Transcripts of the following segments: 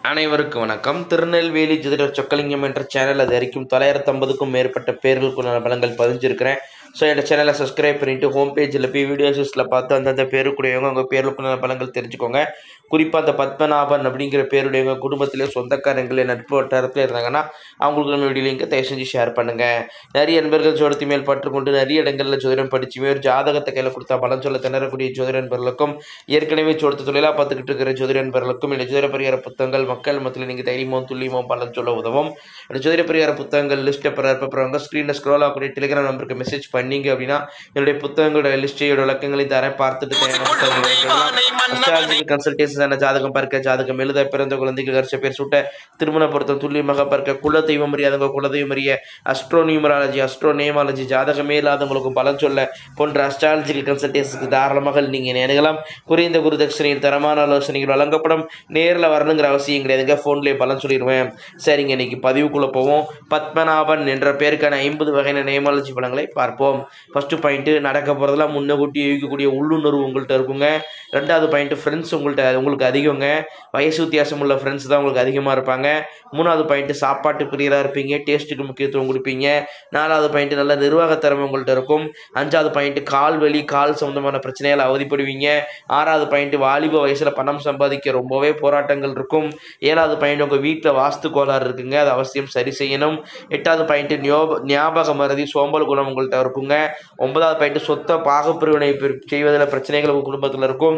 அனைவருக்கும் வணக்கம். திருநெல்வேலி ஜோதிடர் சொக்கலிங்கம் என்ற சேனல் அது வரைக்கும் 950க்கும் மேற்பட்ட பேர்களுக்குள்ள பலங்கள் பதிஞ்சிருக்கிறேன். ஸோ இந்த சேனலை சப்ஸ்கிரைப் பண்ணிவிட்டு ஹோம் பேஜில் போய் வீடியோஸில் பார்த்து அந்தந்த பேருக்குடையவங்க உங்கள் பேருக்குள்ள பலங்கள் தெரிஞ்சுக்கோங்க. குறிப்பாக அந்த பத்மநாபன் அப்படிங்கிற பேருடையவங்க குடும்பத்திலே சொந்தக்காரங்களே நட்பு வட்டாரத்தில் இருந்தாங்கன்னா அவங்களுக்கு நம்ம வீடியோ லிங்கை தயவு செஞ்சு ஷேர் பண்ணுங்கள். நிறைய நண்பர்கள் ஜோடத்தி மேல் பற்றுக்கொண்டு நிறைய இடங்களில் ஜோதிடம் படிச்சுமே ஒரு ஜாதகத்தை கையில் கொடுத்தா பலன் சொல்ல திணறக்கூடிய ஜோதிட நண்பர்களுக்கும் ஏற்கனவே ஜோடத்து தொழிலாக பார்த்துக்கிட்டு இருக்கிற ஜோதிட நண்பர்களுக்கும் இந்த ஜோதிட பரிகார புத்தகங்கள் மக்கள் மத்தியில் நீங்கள் தைரியமும் துல்லியமும் பலன் சொல்ல உதவும். இந்த ஜோதிட பரிகார புத்தகங்கள் லிஸ்ட்டை பெறப்போகிறவங்க ஸ்க்ரீனில் ஸ்க்ரோல் ஆகக்கூடிய டெலிகிராம் நம்பருக்கு மெசேஜ் பண்ணீங்க அப்படின்னா என்னுடைய புத்தகங்களோட லிஸ்ட்டையோட விளக்கங்களையும் தரேன். பார்த்துட்டு தேவையான புத்தகங்கள் கன்சல்டேஷன் ஜாதகம் பார்க்க, ஜாதகம் எழுத, பிறந்த குழந்தைகள் கரிச பேர் சுட்ட, திருமண பொருத்தம் துல்லியமாக பார்க்க, குலதெய்வம் அறியாதவங்க குலதெய்வம் அறிய, அஸ்ட்ரோ நியூமராலஜி, அஸ்ட்ரோ நேமாலஜி, ஜாதகமே இல்லாதவங்களுக்கு பலன் சொல்ல போன்ற அஸ்ட்ராலஜிக்கல் கன்சல்டேஷனுக்கு தாராளமாக நீங்கள் நேரலாம். குறைந்த குருதட்சணையில் தரமான ஆலோசனைகள் வழங்கப்படும். நேரில் வரணுங்கிற அவசியம் கிடையாதுங்க, ஃபோன்லேயே பலன் சொல்லிடுவேன். சரிங்க, இன்னைக்கு பதிவுக்குள்ளே போவோம். பத்மநாபன் என்ற பேருக்கான 50 வகையான நேமாலஜி பலங்களை பார்ப்போம். ஃபஸ்ட்டு பாயிண்ட்டு, நடக்க போகிறதெல்லாம் முன்னக்கூட்டி யோகிக்கக்கூடிய உள்ளுணர்வு உங்கள்கிட்ட இருக்குங்க. ரெண்டாவது பாயிண்ட்டு, ஃப்ரெண்ட்ஸ் உங்களுக்கு அதிகங்க. வயசு வித்தியாசம் உள்ள ஃப்ரெண்ட்ஸ் தான் உங்களுக்கு அதிகமாக இருப்பாங்க. மூணாவது பாயிண்ட்டு, சாப்பாட்டு பிரியராக இருப்பீங்க, டேஸ்ட்டுக்கு முக்கியத்துவம் கொடுப்பீங்க. நாலாவது பாயிண்ட்டு, நல்ல நிர்வாக திறமை உங்கள்கிட்ட இருக்கும். அஞ்சாவது பாயிண்ட்டு, கால் வலி கால் சம்மந்தமான பிரச்சனைகள் அவதிப்படுவீங்க. ஆறாவது பாயிண்ட்டு, வாலிப வயசில் பணம் சம்பாதிக்க ரொம்பவே போராட்டங்கள் இருக்கும். ஏழாவது பாயிண்ட், உங்கள் வீட்டில் வாஸ்து கோளாறு இருக்குங்க, அது அவசியம் சரி செய்யணும். எட்டாவது பாயிண்ட்டு, ஞாபக மறதி சோம்பல் குணம் உங்கள்கிட்ட இருக்குங்க. ஒன்பதாவது பாயிண்ட்டு, சொத்தை பாகப்பிரிவினை செய்வதில் பிரச்சனைகள் உங்கள் குடும்பத்தில் இருக்கும்.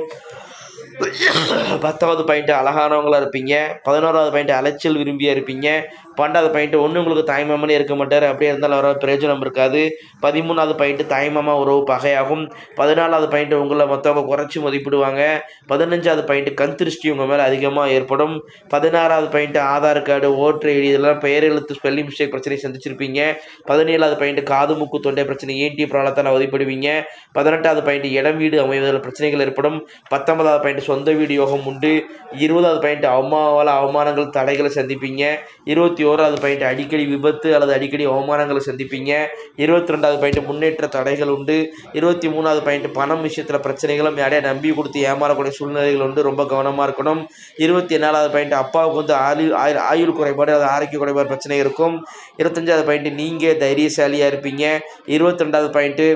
10வது பாயிண்ட்டு, அழகானவங்களாக இருப்பீங்க. 11வது பாயிண்ட்டு, அலைச்சல் விரும்பியாக இருப்பீங்க. 12வது பாயிண்ட்டு, ஒன்று உங்களுக்கு தாய்மாமனே இருக்க மாட்டார், அப்படியே இருந்தாலும் அவரால் பிரயோஜனம் இருக்காது. 13வது பாயிண்ட்டு, தாய்மாமா உறவு பகையாகும். 14வது பாயிண்ட்டு, உங்களை மற்றவங்க குறைச்சி மதிப்பிடுவாங்க. 15வது பாயிண்ட்டு, கண் திருஷ்டி உங்கள் மேலே அதிகமாக ஏற்படும். 16வது point, Aadhaar card voter ID இதெல்லாம் பெயர் எழுத்து ஸ்பெல்லிங் மிஸ்டேக் பிரச்சனை சந்திச்சிருப்பீங்க. 17வது பாயிண்ட்டு, காது மூக்கு தொண்டை பிரச்சனை ஏன்டி ப்ராப்ளத்தால் அவதிப்படுவீங்க. 18வது பாயிண்ட்டு, இடம் வீடு அமைவதில் பிரச்சனைகள் ஏற்படும். 19வது பாயிண்ட்டு, சொந்த வீடு யோகம் உண்டு. 20வது பாயிண்ட்டு, அம்மாவால் அவமானங்கள் தடைகளை சந்திப்பீங்க. 21வது பாயிண்ட்டு, அடிக்கடி விபத்து அல்லது அடிக்கடி அவமானங்களை சந்திப்பீங்க. 22வது பாயிண்ட்டு, முன்னேற்ற தடைகள் உண்டு. 23வது பாயிண்ட்டு, பணம் விஷயத்தில் பிரச்சனைகளும் யாரையா நம்பி கொடுத்து ஏமாறக்கூடிய சூழ்நிலைகள் உண்டு, ரொம்ப கவனமாக இருக்கணும். 24வது பாயிண்ட்டு, அப்பாவுக்கு வந்து ஆயுள் குறைபாடு அது ஆரோக்கிய குறைபாடு பிரச்சனை இருக்கும். 25வது பாயிண்ட்டு, நீங்கள் தைரியசாலியாக இருப்பீங்க. 22வது பாயிண்ட்டு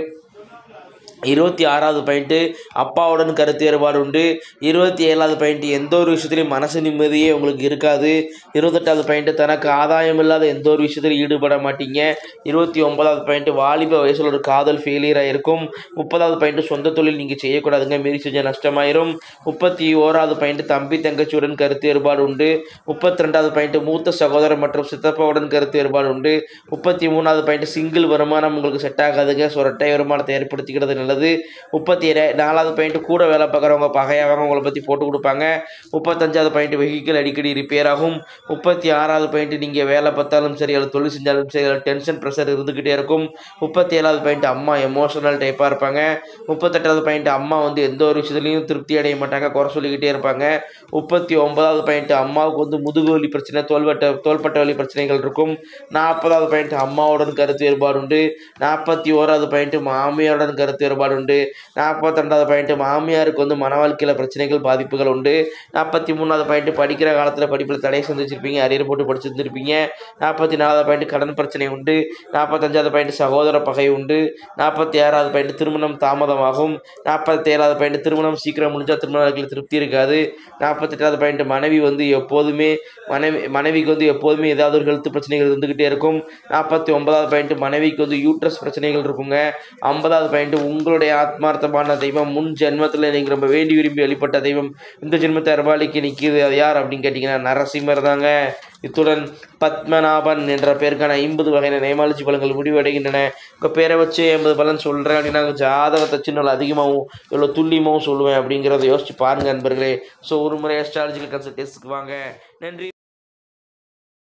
26வது பாயிண்ட்டு, அப்பாவுடன் கருத்து வேறுபாடு உண்டு. 27வது பாயிண்ட்டு, எந்த ஒரு விஷயத்துலையும் மனசு நிம்மதியே உங்களுக்கு இருக்காது. 28வது பாயிண்ட்டு, தனக்கு ஆதாயம் இல்லாத எந்த ஒரு விஷயத்திலும் ஈடுபட மாட்டீங்க. 29வது பாயிண்ட்டு, வாலிப வயசில் ஒரு காதல் ஃபெயிலியராக இருக்கும். 30வது பாயிண்ட்டு, சொந்த தொழில் நீங்கள் செய்யக்கூடாதுங்க, மீறி செஞ்சால் நஷ்டமாயிரும். 31வது பாயிண்ட்டு, தம்பி தங்கச்சியுடன் கருத்து வேறுபாடு உண்டு. 32வது பாயிண்ட்டு, மூத்த சகோதரர் மற்றும் சித்தப்பாவுடன் கருத்து வேறுபாடு உண்டு. 33வது பாயிண்ட்டு, சிங்கிள் வருமானம் உங்களுக்கு செட் ஆகாதுங்க, ஸோ இரட்டை வருமானத்தை ஏற்படுத்திக்கிறது நல்லது. 34வது பாயிண்ட், கூட வேலை பார்க்குறவங்க பகையாகவும் உங்களை பற்றி போட்டு கொடுப்பாங்க. 35வது பாயிண்ட், வெஹிக்கிள் அடிக்கடி ரிப்பேர் ஆகும். 36வது பாயிண்ட், நீங்கள் வேலை பார்த்தாலும் சரி அல்லது தொழில் செஞ்சாலும் சரி டென்ஷன் ப்ரெஷர் இருந்துக்கிட்டே இருக்கும். 37வது பாயிண்ட், அம்மா எமோஷனல் டைப்பாக இருப்பாங்க. 38வது பாயிண்ட், அம்மா வந்து எந்த ஒரு விஷயத்துலையும் திருப்தி அடைய மாட்டாங்க, குறை சொல்லிக்கிட்டே இருப்பாங்க. 39வது பாயிண்ட், அம்மாவுக்கு வந்து முதுகு வலி பிரச்சனை, தோள்பட்ட வலி பிரச்சனைகள் இருக்கும். 40வது பாயிண்ட், அம்மாவுடன் கருத்து வேறுபாடு உண்டு. 41வது பாயிண்ட், மாமியாருடன் கருத்து வேறுபாடு உண்டு. 42வது பாயிண்ட், மாமியாருக்கு வந்து மன வாழ்க்கையில் பிரச்சனைகள் பாதிப்புகள் உண்டு. 43வது பாயிண்ட், படிக்கிற காலத்தில் படிப்பில் தடை சந்திச்சிருப்பீங்க, அரியர் போட்டு படிச்சிருந்துருப்பீங்க. 44வது பாயிண்ட், கடன் பிரச்சனை உண்டு. 45வது பாயிண்ட், சகோதர பகை உண்டு. 46வது பாயிண்ட், திருமணம் தாமதமாகும். 47வது பாயிண்ட், திருமணம் சீக்கிரம் முடிஞ்சால் திருமண வாழ்க்கையில் திருப்தி இருக்காது. 48வது பாயிண்ட், மனைவிக்கு வந்து எப்போதுமே ஏதாவது ஒரு ஹெல்த் பிரச்சனைகள் இருந்துக்கிட்டே இருக்கும். 49வது பாயிண்ட், மனைவிக்கு வந்து யூட்ரஸ் பிரச்சனைகள் இருக்குங்க. 50வது பாயிண்ட், உங்களுடைய ஆத்மார்த்தமான தெய்வம் முன் ஜென்மத்தில் நீங்கள் ரொம்ப வேண்டி விரும்பி வழிபட்ட தெய்வம் இந்த ஜென்மத்தை அருவாளிக்கு நிற்கிது, அது யார் அப்படின்னு கேட்டிங்கன்னா நரசிம்மர் தாங்க. இத்துடன் பத்மநாபன் என்ற பேருக்கான 50 வகையான நேமாலஜி பலன்கள் முடிவடைகின்றன. உங்கள் பேரை வச்சு 50 பலன் சொல்கிறேன் அப்படின்னா ஜாதகத்தை சின்ன அதிகமாகவும் இவ்வளோ துல்லியமாகவும் சொல்லுவேன் அப்படிங்கிறத யோசிச்சு பாருங்கள் நண்பர்களே. ஸோ ஒரு முறை அஸ்ட்ராலஜிக்கல் கன்சல்டேஷனுக்கு வாங்க. நன்றி.